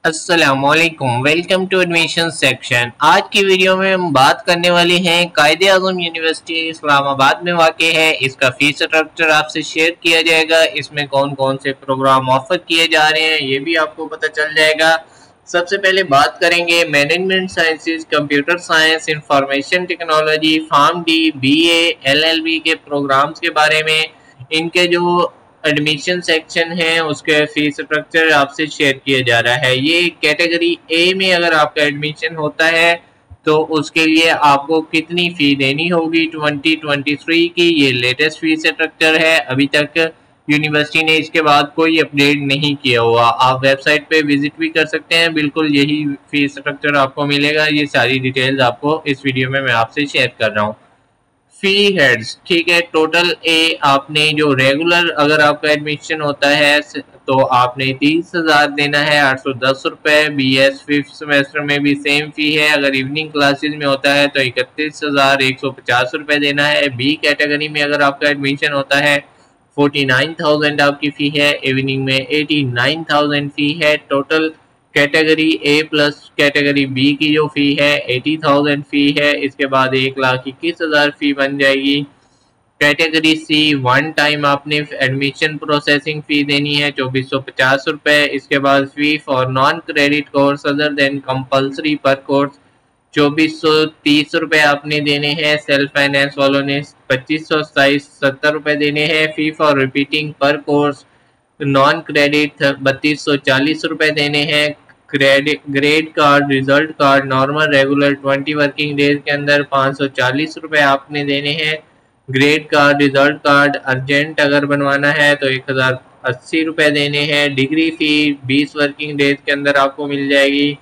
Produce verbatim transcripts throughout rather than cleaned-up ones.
अस्सलामुअलैकुम, welcome to admission section. आज की वीडियो में हम बात करने वाले हैं कायदे आज़म यूनिवर्सिटी इस्लामाबाद में वाक़ है। इसका फीस स्ट्रक्चर आपसे शेयर किया जाएगा। इसमें कौन कौन से प्रोग्राम ऑफर किए जा रहे हैं ये भी आपको पता चल जाएगा। सबसे पहले बात करेंगे management sciences, computer science, information technology, pharm D, B A, L L B के प्रोग्राम्स के बारे में। इनके जो एडमिशन सेक्शन है उसके फीस स्ट्रक्चर आपसे शेयर किया जा रहा है। ये कैटेगरी ए में अगर आपका एडमिशन होता है तो उसके लिए आपको कितनी फ़ी देनी होगी ट्वेंटी ट्वेंटी थ्री की, ये लेटेस्ट फीस स्ट्रक्चर है। अभी तक यूनिवर्सिटी ने इसके बाद कोई अपडेट नहीं किया हुआ। आप वेबसाइट पे विजिट भी कर सकते हैं, बिल्कुल यही फीस स्ट्रक्चर आपको मिलेगा। ये सारी डिटेल्स आपको इस वीडियो में मैं आपसे शेयर कर रहा हूँ। फी हेड्स, ठीक है। टोटल ए आपने जो रेगुलर अगर आपका एडमिशन होता है तो आपने तीस हज़ार देना है, आठ सौ दस रुपये। बी एस फिफ्थ सेमेस्टर में भी सेम फ़ी है। अगर इवनिंग क्लासेस में होता है तो इकतीस हज़ार एक सौ पचास रुपये देना है। बी कैटेगरी में अगर आपका एडमिशन होता है फोर्टी नाइन थाउजेंड आपकी फ़ी है। इवनिंग में एटी नाइन थाउजेंड फ़ी है। Total category A plus category B की जो फ़ी है एटी थाउजेंड फ़ी है। इसके बाद एक लाख इक्कीस हज़ार फ़ी बन जाएगी। कैटेगरी सी वन टाइम आपने एडमिशन प्रोसेसिंग फ़ी देनी है चौबीस सौ पचास रुपये। इसके बाद fee for non credit course other than compulsory per course चौबीस सौ तीस रुपये आपने देने हैं। सेल्फ फाइनेंस वालों ने पच्चीस सौ सताईस सत्तर रुपये देने हैं। Fee for repeating per course non credit बत्तीस सौ चालीस रुपये देने हैं। Credit grade card, result card, normal regular twenty working days के अंदर पाँच सौ चालीस रुपये आपने देने हैं। Grade card, result card urgent अगर बनवाना है तो एक हज़ार अस्सी रुपये देने हैं। डिग्री फ़ी बीस वर्किंग डेज के अंदर आपको मिल जाएगी।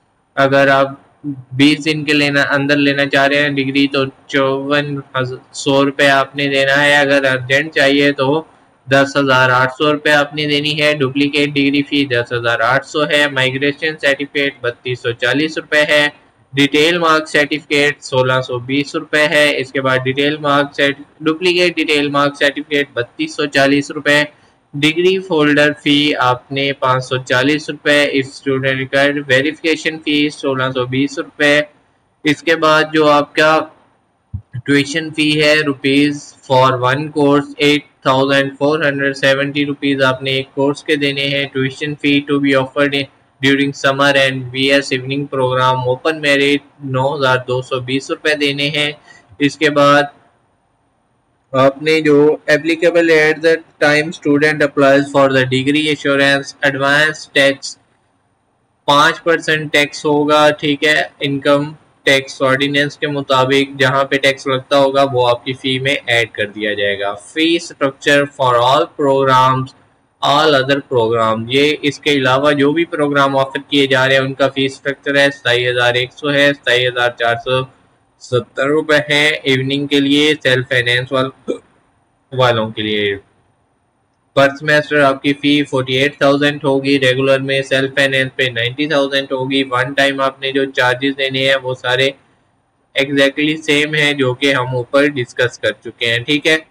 अगर आप बीस दिन के लेना अंदर लेना चाह रहे हैं डिग्री तो चौवन सौ रुपये आपने देना है। अगर अर्जेंट चाहिए तो दस हज़ार आठ सौ रुपये आपने देनी है। डुप्लीकेट डिग्री फी दस हज़ार आठ सौ है। माइग्रेशन सर्टिफिकेट बत्तीस सौ चालीस रुपये है। डिटेल मार्क सर्टिफिकेट सोलह सौ बीस रुपये है। इसके बाद detail mark cert duplicate detail mark certificate बत्तीस सौ चालीस रुपये। डिग्री फोल्डर फ़ी आपने पाँच सौ चालीस रुपये। स्टूडेंट रिक्वायर्ड वेरिफिकेशन फ़ीस सोलह सौ बीस रुपये। इसके बाद जो आपका ट्यूशन फ़ी है rupees for one course eight thousand four hundred seventy rupees आपने एक कोर्स के देने हैं। Tuition fee to be offered during summer and V S evening programme open merit नौ हज़ार दो सौ बीस रुपये देने हैं। इसके बाद आपने जो applicable at the time student applies for the degree assurance advance tax पाँच परसेंट टैक्स होगा, ठीक है। इनकम टैक्स ऑर्डिनेंस के मुताबिक जहां पे टैक्स लगता होगा वो आपकी फ़ी में ऐड कर दिया जाएगा। Fee structure for all programmes all other programme, ये इसके अलावा जो भी प्रोग्राम ऑफर किए जा रहे हैं उनका फी स्ट्रक्चर है सताई हज़ार एक सौ है, सताई हज़ार चार सौ सत्तर रुपये है इवनिंग के लिए सेल्फ फाइनेंस वाल, वालों के लिए। पर सेमेस्टर आपकी फ़ी फोर्टी एट थाउजेंड होगी। रेगुलर में सेल्फ फाइनेंस पे नाइन्टी थाउजेंड होगी। वन टाइम आपने जो चार्जेस देने हैं वो सारे एग्जैक्टली सेम है जो कि हम ऊपर डिस्कस कर चुके हैं, ठीक है।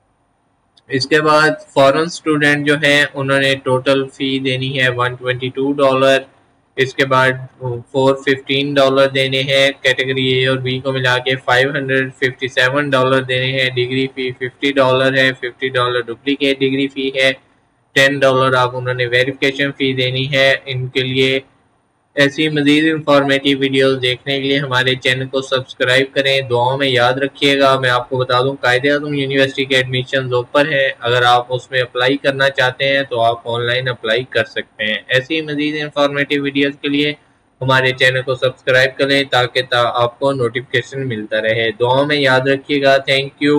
इसके बाद फॉरेन स्टूडेंट जो हैं उन्होंने टोटल फ़ी देनी है वन ट्वेंटी टू डॉलर। इसके बाद फोर फिफ्टीन डॉलर देने हैं। कैटेगरी ए और बी को मिला के five hundred fifty seven dollar देने हैं। डिग्री फ़ी फिफ्टी डॉलर है। Fifty dollar duplicate degree fee है। टेन डॉलर आप उन्होंने वेरिफिकेशन फ़ी देनी है। इनके लिए ऐसी मज़ीद इंफॉर्मेटिव वीडियोस देखने के लिए हमारे चैनल को सब्सक्राइब करें। दुआओं में याद रखिएगा। मैं आपको बता दूं कायदे आज़म यूनिवर्सिटी के एडमिशन ऊपर हैं, अगर आप उसमें अप्लाई करना चाहते हैं तो आप ऑनलाइन अप्लाई कर सकते हैं। ऐसी मज़ीद इंफॉर्मेटिव वीडियोस के लिए हमारे चैनल को सब्सक्राइब करें ताकि ता आपको नोटिफिकेशन मिलता रहे। दुआओं में याद रखिएगा। Thank you.